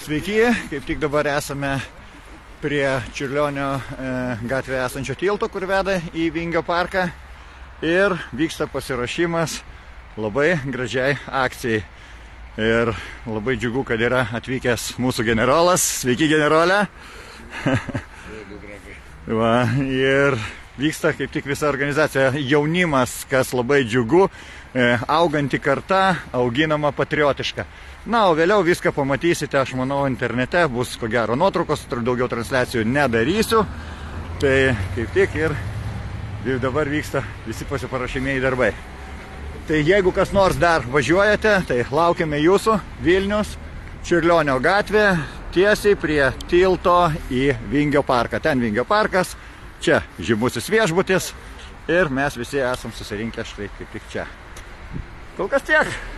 Sveiki, kaip tik dabar esame prie Čiurlionio gatvėje esančio tilto, kur veda į Vingio parką ir vyksta pasiruošimas labai gražiai akcijai. Ir labai džiugu, kad yra atvykęs mūsų generolas. Sveiki, generolė. Va, ir vyksta kaip tik visa organizacija. Jaunimas, kas labai džiugu, auganti karta, auginama patriotiška. Na, o vėliau viską pamatysite, aš manau, internete bus ko gero nuotraukos, daugiau transliacijų nedarysiu. Tai kaip tik ir dabar vyksta visi pasiparašymėjai darbai. Tai jeigu kas nors dar važiuojate, tai laukiame jūsų. Vilnius, Čiurlionio gatvė, tiesiai prie tilto į Vingio parką. Ten Vingio parkas, čia žymusis viešbutis ir mes visi esam susirinkę štai kaip tik čia. Kol kas tiek.